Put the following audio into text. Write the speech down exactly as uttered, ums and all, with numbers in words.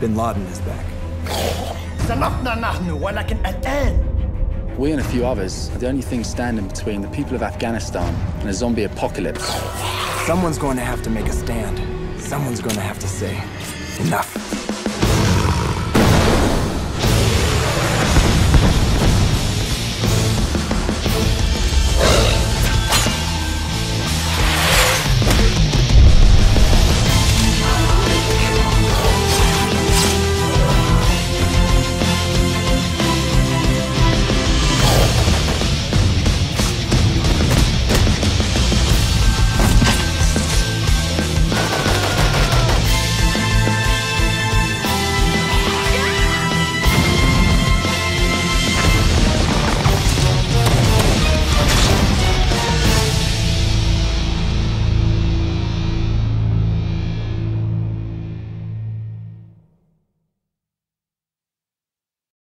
Bin Laden is back. We and a few others are the only things standing between the people of Afghanistan and a zombie apocalypse. Someone's going to have to make a stand. Someone's going to have to say, enough.